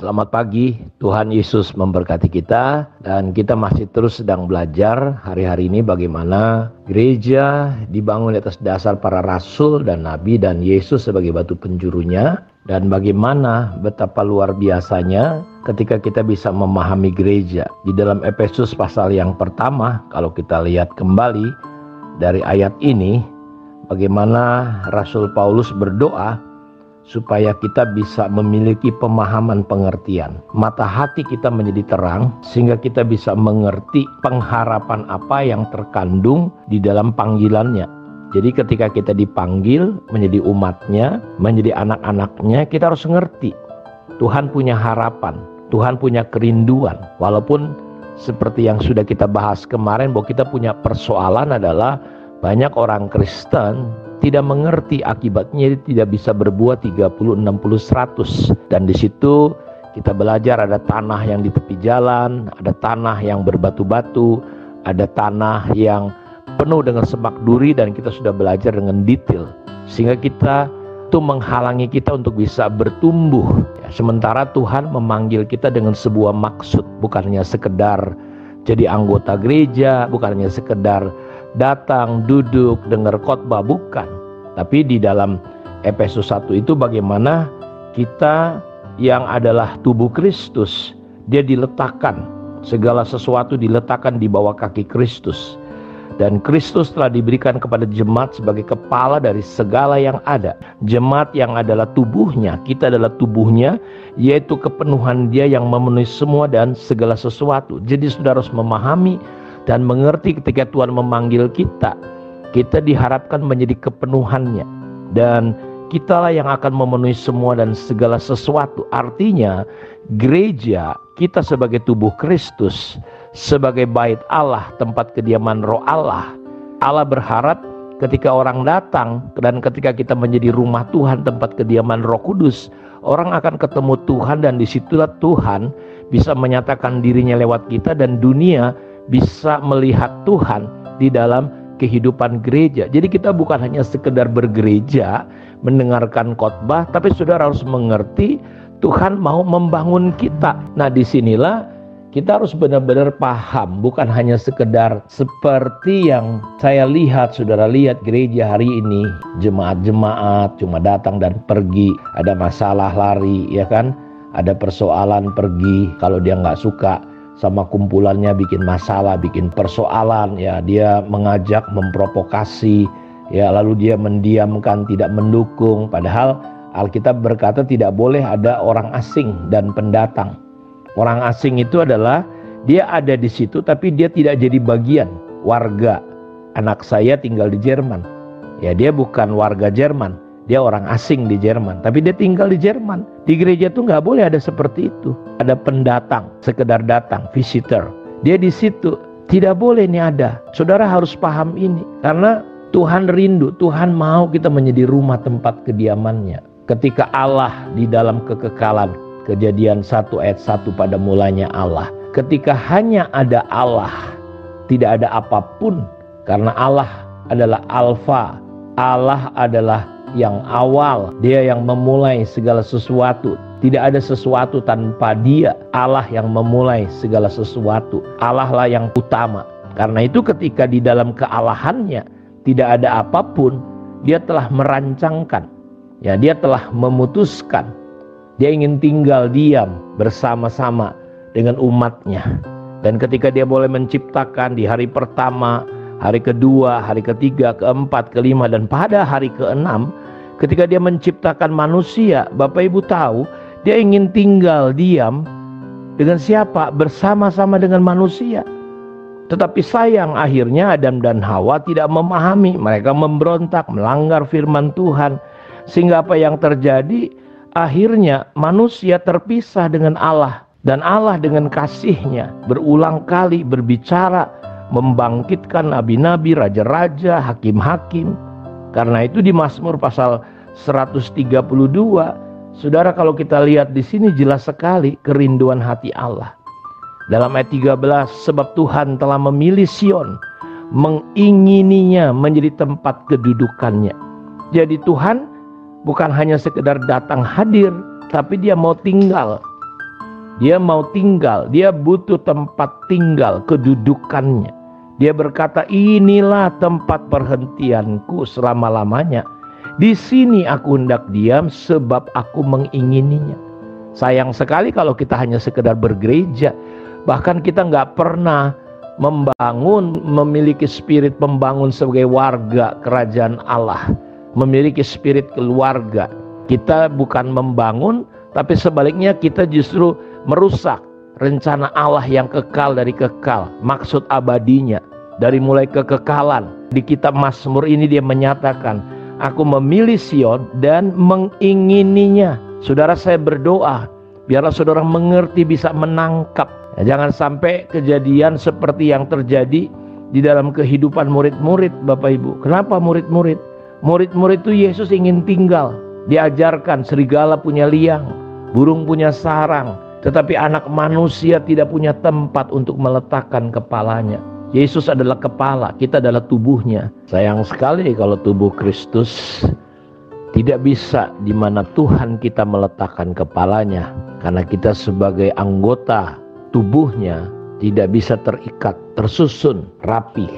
Selamat pagi, Tuhan Yesus memberkati kita. Dan kita masih terus sedang belajar hari-hari ini bagaimana gereja dibangun di atas dasar para rasul dan nabi dan Yesus sebagai batu penjurunya. Dan bagaimana betapa luar biasanya ketika kita bisa memahami gereja. Di dalam Efesus pasal yang pertama, kalau kita lihat kembali dari ayat ini, bagaimana Rasul Paulus berdoa supaya kita bisa memiliki pemahaman pengertian. Mata hati kita menjadi terang sehingga kita bisa mengerti pengharapan apa yang terkandung di dalam panggilannya. Jadi ketika kita dipanggil menjadi umatnya, menjadi anak-anaknya, kita harus ngerti Tuhan punya harapan, Tuhan punya kerinduan. Walaupun seperti yang sudah kita bahas kemarin bahwa kita punya persoalan adalah banyak orang Kristen tidak mengerti akibatnya, tidak bisa berbuat 30, 60, 100. Dan di situ kita belajar ada tanah yang di tepi jalan, ada tanah yang berbatu-batu, ada tanah yang penuh dengan semak duri, dan kita sudah belajar dengan detail. Sehingga kita itu menghalangi kita untuk bisa bertumbuh. Sementara Tuhan memanggil kita dengan sebuah maksud, bukan hanya sekedar jadi anggota gereja, bukan hanya sekedar datang, duduk, dengar khotbah, bukan. Tapi di dalam Efesus 1 itu bagaimana kita yang adalah tubuh Kristus, dia diletakkan, segala sesuatu diletakkan di bawah kaki Kristus. Dan Kristus telah diberikan kepada jemaat sebagai kepala dari segala yang ada. Jemaat yang adalah tubuhnya, kita adalah tubuhnya, yaitu kepenuhan dia yang memenuhi semua dan segala sesuatu. Jadi saudara harus memahami dan mengerti ketika Tuhan memanggil kita, kita diharapkan menjadi kepenuhannya. Dan kitalah yang akan memenuhi semua dan segala sesuatu. Artinya gereja, kita sebagai tubuh Kristus, sebagai bait Allah, tempat kediaman roh Allah. Allah berharap ketika orang datang dan ketika kita menjadi rumah Tuhan, tempat kediaman Roh Kudus, orang akan ketemu Tuhan, dan disitulah Tuhan bisa menyatakan dirinya lewat kita, dan dunia bisa melihat Tuhan di dalam kehidupan gereja. Jadi kita bukan hanya sekedar bergereja, mendengarkan khotbah, tapi saudara harus mengerti Tuhan mau membangun kita. Nah, disinilah kita harus benar-benar paham, bukan hanya sekedar seperti yang saya lihat, saudara lihat gereja hari ini, jemaat-jemaat cuma datang dan pergi, ada masalah lari, ya kan? Ada persoalan pergi, kalau dia nggak suka sama kumpulannya bikin masalah, bikin persoalan, ya dia mengajak, memprovokasi, ya lalu dia mendiamkan, tidak mendukung. Padahal Alkitab berkata tidak boleh ada orang asing dan pendatang. Orang asing itu adalah dia ada di situ tapi dia tidak jadi bagian warga. Anak saya tinggal di Jerman, ya dia bukan warga Jerman, dia orang asing di Jerman, tapi dia tinggal di Jerman. Di gereja tuh nggak boleh ada seperti itu. Ada pendatang, sekedar datang, visitor. Dia di situ, tidak boleh ini ada. Saudara harus paham ini, karena Tuhan rindu, Tuhan mau kita menjadi rumah tempat kediamannya. Ketika Allah di dalam kekekalan, Kejadian 1 ayat 1, pada mulanya Allah. Ketika hanya ada Allah, tidak ada apapun, karena Allah adalah Alfa, Allah adalah yang awal, dia yang memulai segala sesuatu. Tidak ada sesuatu tanpa dia. Allah yang memulai segala sesuatu. Allah lah yang utama. Karena itu ketika di dalam kealahannya tidak ada apapun, dia telah merancangkan, ya dia telah memutuskan, dia ingin tinggal diam bersama-sama dengan umatnya. Dan ketika dia boleh menciptakan di hari pertama, hari kedua, hari ketiga, keempat, kelima, dan pada hari keenam, ketika dia menciptakan manusia, Bapak Ibu tahu, dia ingin tinggal diam dengan siapa? Bersama-sama dengan manusia. Tetapi sayang, akhirnya Adam dan Hawa tidak memahami. Mereka memberontak, melanggar firman Tuhan. Sehingga apa yang terjadi? Akhirnya manusia terpisah dengan Allah. Dan Allah dengan kasihnya berulang kali berbicara, membangkitkan nabi-nabi, raja-raja, hakim-hakim. Karena itu di Mazmur pasal 132, saudara, kalau kita lihat di sini jelas sekali kerinduan hati Allah. Dalam ayat 13, sebab Tuhan telah memilih Sion, mengingininya menjadi tempat kedudukannya. Jadi Tuhan bukan hanya sekedar datang hadir, tapi dia mau tinggal. Dia mau tinggal, dia butuh tempat tinggal, kedudukannya. Dia berkata, inilah tempat perhentianku selama-lamanya. Di sini aku hendak diam sebab aku mengingininya. Sayang sekali kalau kita hanya sekedar bergereja. Bahkan kita nggak pernah memiliki spirit membangun sebagai warga kerajaan Allah. Memiliki spirit keluarga. Kita bukan membangun, tapi sebaliknya kita justru merusak rencana Allah yang kekal dari kekal. Maksud abadinya. Dari mulai kekekalan. Di kitab Mazmur ini dia menyatakan, aku memilih Sion dan mengingininya. Saudara, saya berdoa, biarlah saudara mengerti, bisa menangkap. Jangan sampai kejadian seperti yang terjadi di dalam kehidupan murid-murid, Bapak Ibu. Kenapa murid-murid? Murid-murid itu Yesus ingin tinggal. Diajarkan serigala punya liang, burung punya sarang. Tetapi anak manusia tidak punya tempat untuk meletakkan kepalanya. Yesus adalah kepala, kita adalah tubuhnya. Sayang sekali kalau tubuh Kristus tidak bisa di mana Tuhan kita meletakkan kepalanya. Karena kita sebagai anggota tubuhnya tidak bisa terikat, tersusun, rapih.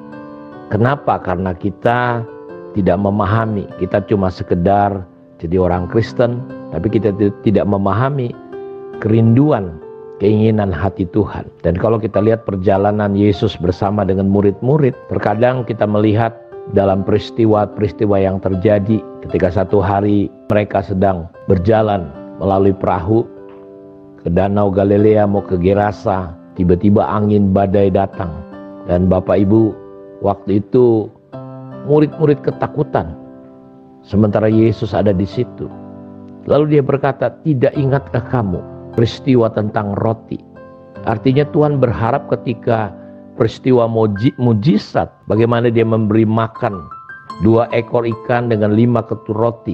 Kenapa? Karena kita tidak memahami. Kita cuma sekedar jadi orang Kristen, tapi kita tidak memahami kerinduan, keinginan hati Tuhan. Dan kalau kita lihat perjalanan Yesus bersama dengan murid-murid, terkadang kita melihat dalam peristiwa-peristiwa yang terjadi ketika satu hari mereka sedang berjalan melalui perahu ke Danau Galilea mau ke Gerasa, tiba-tiba angin badai datang. Dan Bapak Ibu, waktu itu murid-murid ketakutan, sementara Yesus ada di situ. Lalu dia berkata, tidak ingatkah kamu peristiwa tentang roti? Artinya Tuhan berharap ketika peristiwa mujizat, bagaimana dia memberi makan 2 ekor ikan dengan 5 ketur roti.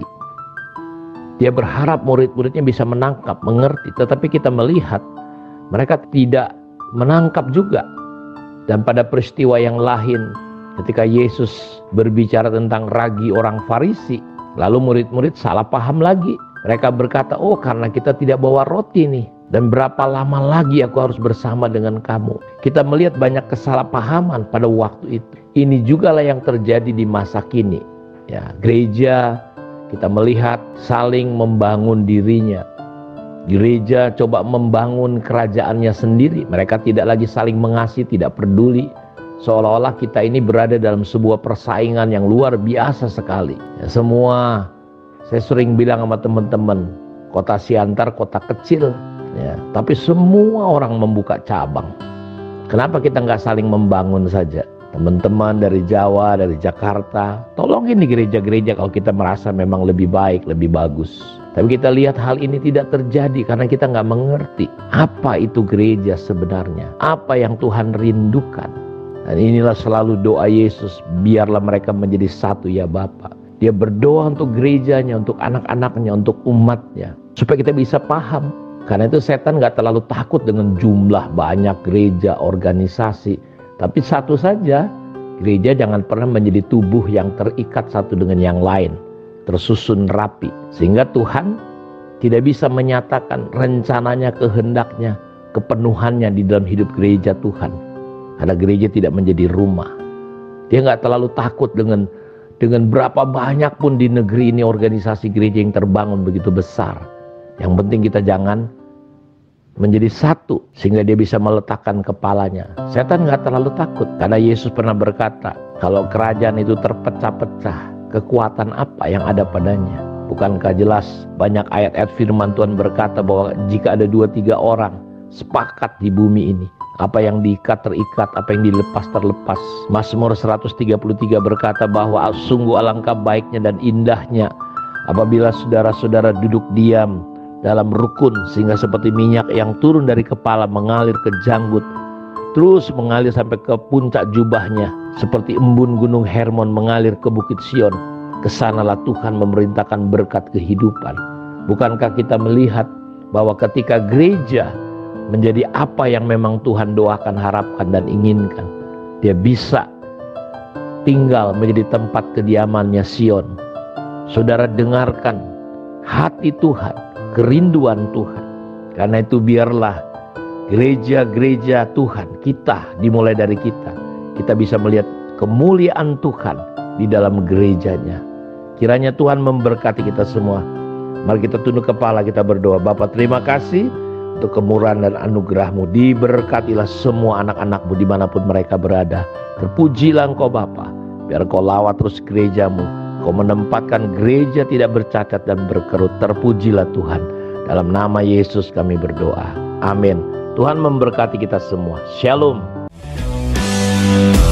Dia berharap murid-muridnya bisa menangkap, mengerti. Tetapi kita melihat mereka tidak menangkap juga. Dan pada peristiwa yang lain, ketika Yesus berbicara tentang ragi orang Farisi, lalu murid-murid salah paham lagi. Mereka berkata, oh karena kita tidak bawa roti nih, dan berapa lama lagi aku harus bersama dengan kamu. Kita melihat banyak kesalahpahaman pada waktu itu. Ini juga lah yang terjadi di masa kini. Ya, gereja kita melihat saling membangun dirinya. Gereja coba membangun kerajaannya sendiri. Mereka tidak lagi saling mengasihi, tidak peduli. Seolah-olah kita ini berada dalam sebuah persaingan yang luar biasa sekali. Ya, semua, saya sering bilang sama teman-teman, kota Siantar kota kecil, ya, tapi semua orang membuka cabang. Kenapa kita nggak saling membangun saja? Teman-teman dari Jawa, dari Jakarta, tolongin di gereja-gereja kalau kita merasa memang lebih baik, lebih bagus. Tapi kita lihat hal ini tidak terjadi karena kita nggak mengerti apa itu gereja sebenarnya, apa yang Tuhan rindukan. Dan inilah selalu doa Yesus, biarlah mereka menjadi satu ya Bapa. Dia berdoa untuk gerejanya, untuk anak-anaknya, untuk umatnya, supaya kita bisa paham. Karena itu setan gak terlalu takut dengan jumlah banyak gereja, organisasi. Tapi satu saja, gereja jangan pernah menjadi tubuh yang terikat satu dengan yang lain, tersusun rapi. Sehingga Tuhan tidak bisa menyatakan rencananya, kehendaknya, kepenuhannya di dalam hidup gereja Tuhan. Karena gereja tidak menjadi rumah. Dia gak terlalu takut dengan berapa banyak pun di negeri ini organisasi gereja yang terbangun begitu besar. Yang penting kita jangan menjadi satu sehingga dia bisa meletakkan kepalanya. Setan gak terlalu takut karena Yesus pernah berkata, kalau kerajaan itu terpecah-pecah, kekuatan apa yang ada padanya? Bukankah jelas banyak ayat-ayat firman Tuhan berkata bahwa jika ada 2-3 orang sepakat di bumi ini, apa yang diikat terikat, apa yang dilepas terlepas. Mazmur 133 berkata bahwa sungguh alangkah baiknya dan indahnya apabila saudara-saudara duduk diam dalam rukun, sehingga seperti minyak yang turun dari kepala mengalir ke janggut, terus mengalir sampai ke puncak jubahnya, seperti embun gunung Hermon mengalir ke bukit Sion. Kesanalah Tuhan memerintahkan berkat kehidupan. Bukankah kita melihat bahwa ketika gereja menjadi apa yang memang Tuhan doakan, harapkan dan inginkan, dia bisa tinggal menjadi tempat kediamannya Sion. Saudara dengarkan hati Tuhan, kerinduan Tuhan. Karena itu biarlah gereja-gereja Tuhan kita, dimulai dari kita bisa melihat kemuliaan Tuhan di dalam gerejanya. Kiranya Tuhan memberkati kita semua. Mari kita tunduk kepala, kita berdoa. Bapa, terima kasih untuk kemurahan dan anugerah-Mu. Diberkatilah semua anak-anak-Mu dimanapun mereka berada. Terpujilah Engkau Bapa. Biar Engkau lawat terus gereja-Mu. Engkau menempatkan gereja tidak bercacat dan berkerut. Terpujilah Tuhan. Dalam nama Yesus kami berdoa. Amin. Tuhan memberkati kita semua. Shalom.